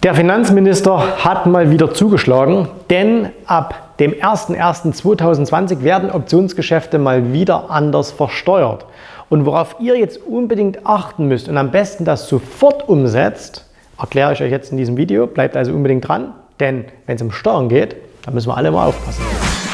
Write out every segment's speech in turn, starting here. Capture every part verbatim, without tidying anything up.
Der Finanzminister hat mal wieder zugeschlagen, denn ab dem ersten ersten zweitausendzwanzig werden Optionsgeschäfte mal wieder anders versteuert. Und worauf ihr jetzt unbedingt achten müsst und am besten das sofort umsetzt, erkläre ich euch jetzt in diesem Video. Bleibt also unbedingt dran, denn wenn es um Steuern geht, dann müssen wir alle mal aufpassen.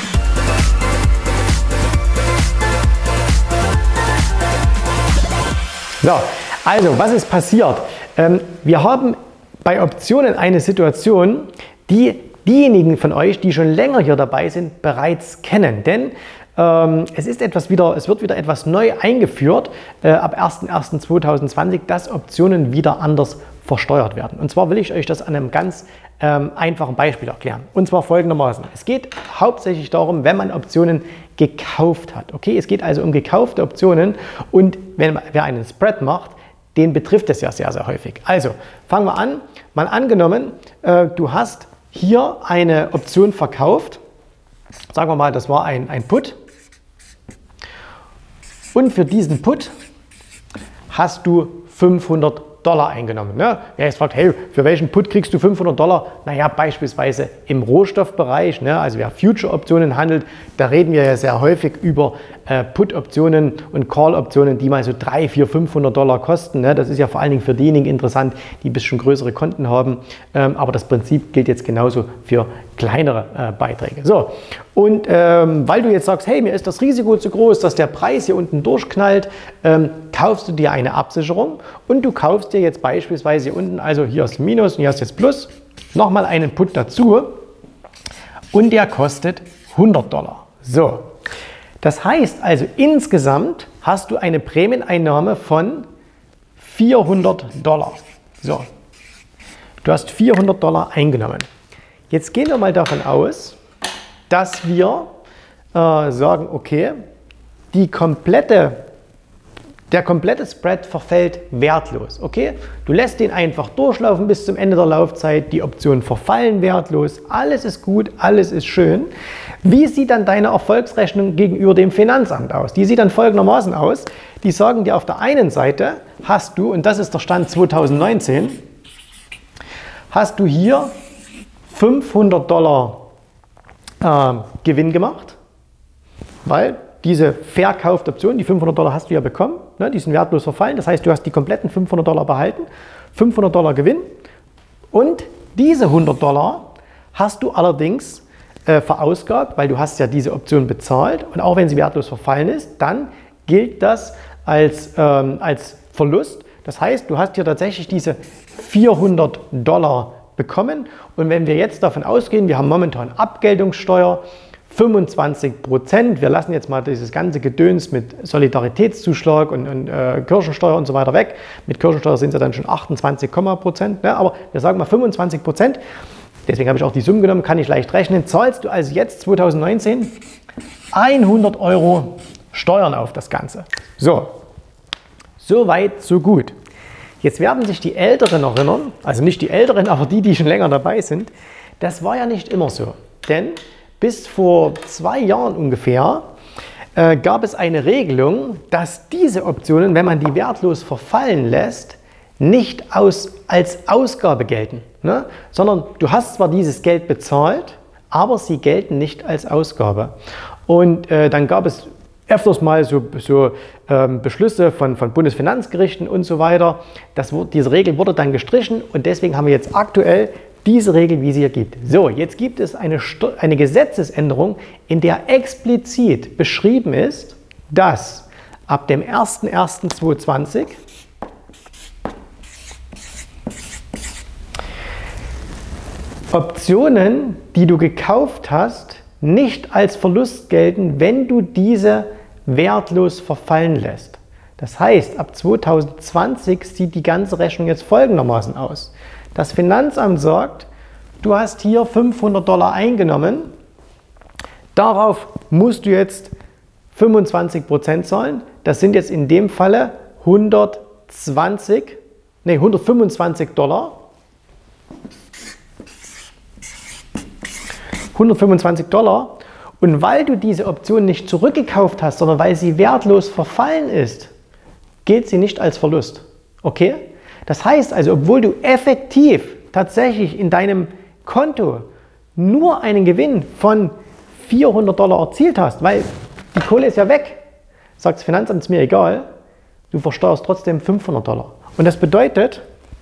So, also was ist passiert? Ähm, wir haben bei Optionen eine Situation, die diejenigen von euch, die schon länger hier dabei sind, bereits kennen. Denn ähm, es, ist etwas wieder, es wird wieder etwas neu eingeführt äh, ab ersten ersten zweitausendzwanzig, dass Optionen wieder anders versteuert werden. Und zwar will ich euch das an einem ganz ähm, einfachen Beispiel erklären. Und zwar folgendermaßen. Es geht hauptsächlich darum, wenn man Optionen gekauft hat. Okay, es geht also um gekaufte Optionen und wenn wer einen Spread macht, den betrifft es ja sehr, sehr häufig. Also fangen wir an. Mal angenommen, äh, du hast hier eine Option verkauft. Sagen wir mal, das war ein, ein Put. Und für diesen Put hast du fünfhundert Dollar eingenommen. Ne? Wer jetzt fragt, hey, für welchen Put kriegst du fünfhundert Dollar? Naja, beispielsweise im Rohstoffbereich, ne? Also wer Future-Optionen handelt, da reden wir ja sehr häufig über äh, Put-Optionen und Call-Optionen, die mal so dreihundert, vierhundert, fünfhundert Dollar kosten. Ne? Das ist ja vor allen Dingen für diejenigen interessant, die ein bisschen größere Konten haben. Ähm, aber das Prinzip gilt jetzt genauso für kleinere äh, Beiträge. So, und ähm, weil du jetzt sagst, hey, mir ist das Risiko zu groß, dass der Preis hier unten durchknallt, ähm, kaufst du dir eine Absicherung und du kaufst dir jetzt beispielsweise hier unten, also hier ist Minus und hier ist jetzt Plus, nochmal einen Put dazu und der kostet hundert Dollar. So, das heißt also insgesamt hast du eine Prämieneinnahme von vierhundert Dollar. So, du hast vierhundert Dollar eingenommen. Jetzt gehen wir mal davon aus, dass wir äh, sagen, okay, die komplette, der komplette Spread verfällt wertlos. Okay? Du lässt den einfach durchlaufen bis zum Ende der Laufzeit, die Optionen verfallen wertlos, alles ist gut, alles ist schön. Wie sieht dann deine Erfolgsrechnung gegenüber dem Finanzamt aus? Die sieht dann folgendermaßen aus. Die sagen dir auf der einen Seite, hast du, und das ist der Stand zweitausendneunzehn, hast du hier fünfhundert Dollar äh, Gewinn gemacht, weil diese verkaufte Option, die fünfhundert Dollar hast du ja bekommen, ne, die sind wertlos verfallen, das heißt, du hast die kompletten fünfhundert Dollar behalten, fünfhundert Dollar Gewinn und diese hundert Dollar hast du allerdings äh, verausgabt, weil du hast ja diese Option bezahlt und auch wenn sie wertlos verfallen ist, dann gilt das als, ähm, als Verlust. Das heißt, du hast hier tatsächlich diese vierhundert Dollar bekommen und wenn wir jetzt davon ausgehen, wir haben momentan Abgeltungssteuer, fünfundzwanzig Prozent, wir lassen jetzt mal dieses ganze Gedöns mit Solidaritätszuschlag und, und äh, Kirchensteuer und so weiter weg, mit Kirchensteuer sind es ja dann schon achtundzwanzig Prozent, ne? Aber wir sagen mal fünfundzwanzig Prozent, deswegen habe ich auch die Summen genommen, kann ich leicht rechnen, zahlst du also jetzt zweitausendneunzehn hundert Euro Steuern auf das Ganze. So, so weit, so gut. Jetzt werden sich die Älteren erinnern, also nicht die Älteren, aber die, die schon länger dabei sind, das war ja nicht immer so. Denn bis vor zwei Jahren ungefähr äh, gab es eine Regelung, dass diese Optionen, wenn man die wertlos verfallen lässt, nicht aus, als Ausgabe gelten, ne? Sondern du hast zwar dieses Geld bezahlt, aber sie gelten nicht als Ausgabe. Und äh, dann gab es öfters mal so, so ähm, Beschlüsse von, von Bundesfinanzgerichten und so weiter. Das, diese Regel wurde dann gestrichen und deswegen haben wir jetzt aktuell diese Regel, wie sie hier gibt. So, jetzt gibt es eine, eine Gesetzesänderung, in der explizit beschrieben ist, dass ab dem ersten ersten zweitausendzwanzig Optionen, die du gekauft hast, nicht als Verlust gelten, wenn du diese wertlos verfallen lässt. Das heißt, ab zweitausendzwanzig sieht die ganze Rechnung jetzt folgendermaßen aus. Das Finanzamt sagt, du hast hier fünfhundert Dollar eingenommen, darauf musst du jetzt fünfundzwanzig Prozent zahlen. Das sind jetzt in dem Falle hundertzwanzig, nee, hundertfünfundzwanzig Dollar. hundertfünfundzwanzig Dollar. Und weil du diese Option nicht zurückgekauft hast, sondern weil sie wertlos verfallen ist, gilt sie nicht als Verlust. Okay? Das heißt also, obwohl du effektiv tatsächlich in deinem Konto nur einen Gewinn von vierhundert Dollar erzielt hast, weil die Kohle ist ja weg, sagt das Finanzamt, ist mir egal, du versteuerst trotzdem fünfhundert Dollar. Und das bedeutet,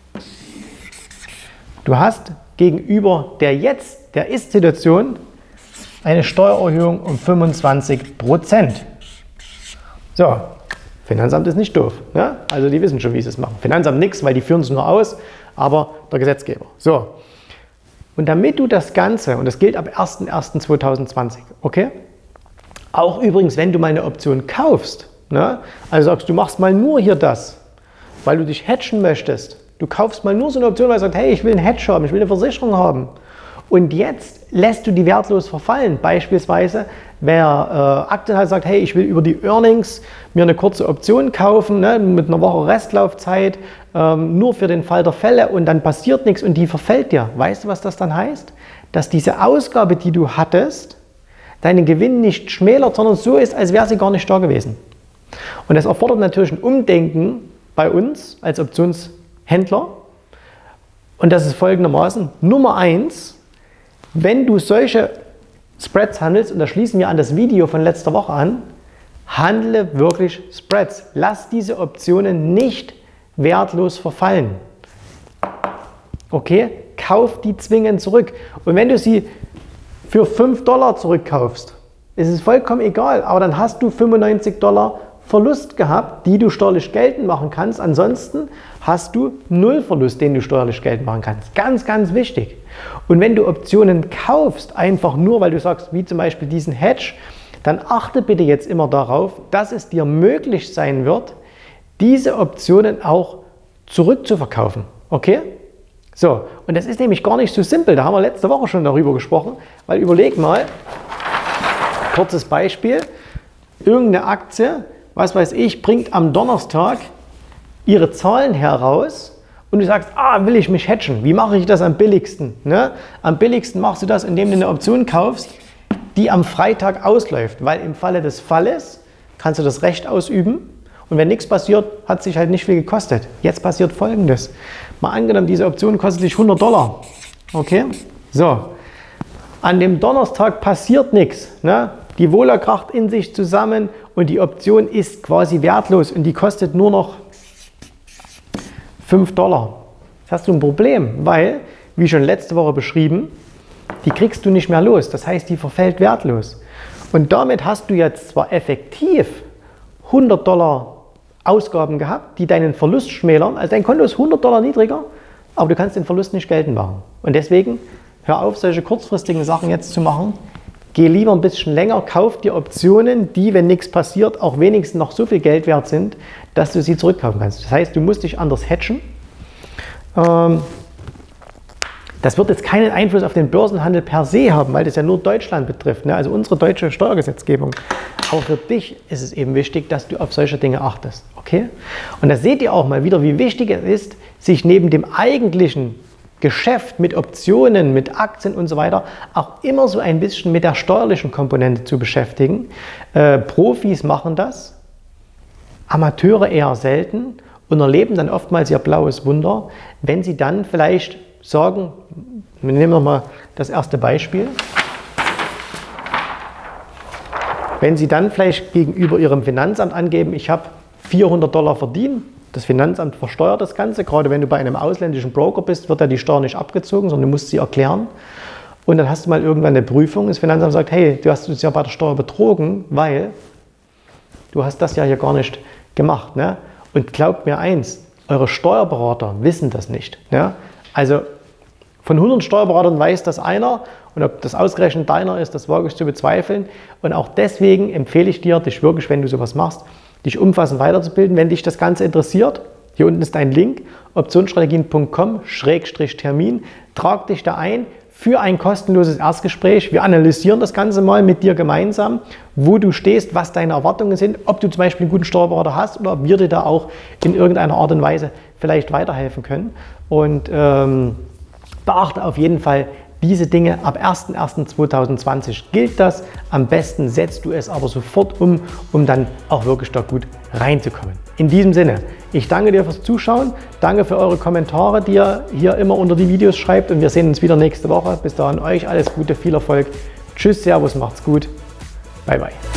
du hast gegenüber der Jetzt, der Ist-Situation eine Steuererhöhung um fünfundzwanzig Prozent. So, Finanzamt ist nicht doof. Ne? Also die wissen schon, wie sie es machen. Finanzamt nichts, weil die führen es nur aus, aber der Gesetzgeber. So, und damit du das Ganze, und das gilt ab erster erster zweitausendzwanzig, okay? Auch übrigens, wenn du mal eine Option kaufst, ne? Also sagst du, machst mal nur hier das, weil du dich hedgen möchtest. Du kaufst mal nur so eine Option, weil du sagst, hey, ich will einen Hedge haben, ich will eine Versicherung haben. Und jetzt lässt du die wertlos verfallen. Beispielsweise, wer äh, Aktien hat, sagt, hey, ich will über die Earnings mir eine kurze Option kaufen, ne, mit einer Woche Restlaufzeit, ähm, nur für den Fall der Fälle und dann passiert nichts und die verfällt dir. Weißt du, was das dann heißt? Dass diese Ausgabe, die du hattest, deinen Gewinn nicht schmälert, sondern so ist, als wäre sie gar nicht da gewesen. Und das erfordert natürlich ein Umdenken bei uns als Optionshändler. Und das ist folgendermaßen. Nummer eins, wenn du solche Spreads handelst, und da schließen wir an das Video von letzter Woche an, handle wirklich Spreads. Lass diese Optionen nicht wertlos verfallen. Okay? Kauf die zwingend zurück. Und wenn du sie für fünf Dollar zurückkaufst, ist es vollkommen egal, aber dann hast du fünfundneunzig Dollar Verlust gehabt, die du steuerlich geltend machen kannst. Ansonsten hast du null Verlust, den du steuerlich geltend machen kannst. Ganz, ganz wichtig. Und wenn du Optionen kaufst, einfach nur, weil du sagst, wie zum Beispiel diesen Hedge, dann achte bitte jetzt immer darauf, dass es dir möglich sein wird, diese Optionen auch zurückzuverkaufen. Okay? So, und das ist nämlich gar nicht so simpel. Da haben wir letzte Woche schon darüber gesprochen, weil überleg mal, kurzes Beispiel, irgendeine Aktie, was weiß ich, bringt am Donnerstag ihre Zahlen heraus und du sagst, ah, will ich mich hedgen. Wie mache ich das am billigsten? Ne? Am billigsten machst du das, indem du eine Option kaufst, die am Freitag ausläuft, weil im Falle des Falles kannst du das Recht ausüben und wenn nichts passiert, hat es sich halt nicht viel gekostet. Jetzt passiert Folgendes. Mal angenommen, diese Option kostet dich hundert Dollar. Okay? So. An dem Donnerstag passiert nichts. Ne? Die Vola kracht in sich zusammen und die Option ist quasi wertlos und die kostet nur noch fünf Dollar. Jetzt hast du ein Problem, weil, wie schon letzte Woche beschrieben, die kriegst du nicht mehr los. Das heißt, die verfällt wertlos. Und damit hast du jetzt zwar effektiv hundert Dollar Ausgaben gehabt, die deinen Verlust schmälern. Also dein Konto ist hundert Dollar niedriger, aber du kannst den Verlust nicht geltend machen. Und deswegen hör auf, solche kurzfristigen Sachen jetzt zu machen. Geh lieber ein bisschen länger, kauf dir Optionen, die, wenn nichts passiert, auch wenigstens noch so viel Geld wert sind, dass du sie zurückkaufen kannst. Das heißt, du musst dich anders hedgen. Ähm, das wird jetzt keinen Einfluss auf den Börsenhandel per se haben, weil das ja nur Deutschland betrifft, ne? Also unsere deutsche Steuergesetzgebung. Aber für dich ist es eben wichtig, dass du auf solche Dinge achtest. Okay? Und da seht ihr auch mal wieder, wie wichtig es ist, sich neben dem eigentlichen Geschäft mit Optionen, mit Aktien und so weiter, auch immer so ein bisschen mit der steuerlichen Komponente zu beschäftigen. Äh, Profis machen das, Amateure eher selten und erleben dann oftmals ihr blaues Wunder, wenn sie dann vielleicht sagen, wir nehmen nochmal das erste Beispiel, wenn sie dann vielleicht gegenüber ihrem Finanzamt angeben, ich habe vierhundert Dollar verdient, das Finanzamt versteuert das Ganze, gerade wenn du bei einem ausländischen Broker bist, wird ja die Steuer nicht abgezogen, sondern du musst sie erklären. Und dann hast du mal irgendwann eine Prüfung, das Finanzamt sagt, hey, du hast uns ja bei der Steuer betrogen, weil du hast das ja hier gar nicht gemacht. Ne? Und glaubt mir eins, eure Steuerberater wissen das nicht. Ne? Also von hundert Steuerberatern weiß das einer und ob das ausgerechnet deiner ist, das wage ich zu bezweifeln. Und auch deswegen empfehle ich dir, dich wirklich, wenn du sowas machst, dich umfassend weiterzubilden. Wenn dich das Ganze interessiert, hier unten ist ein Link, optionsstrategien punkt com Schrägstrich Termin. Trag dich da ein für ein kostenloses Erstgespräch. Wir analysieren das Ganze mal mit dir gemeinsam, wo du stehst, was deine Erwartungen sind, ob du zum Beispiel einen guten Steuerberater hast oder ob wir dir da auch in irgendeiner Art und Weise vielleicht weiterhelfen können. Und ähm, beachte auf jeden Fall, Diese Dinge ab erster erster zweitausendzwanzig gilt das. Am besten setzt du es aber sofort um, um dann auch wirklich da gut reinzukommen. In diesem Sinne, ich danke dir fürs Zuschauen, danke für eure Kommentare, die ihr hier immer unter die Videos schreibt und wir sehen uns wieder nächste Woche. Bis dahin euch alles Gute, viel Erfolg. Tschüss, Servus, macht's gut. Bye, bye.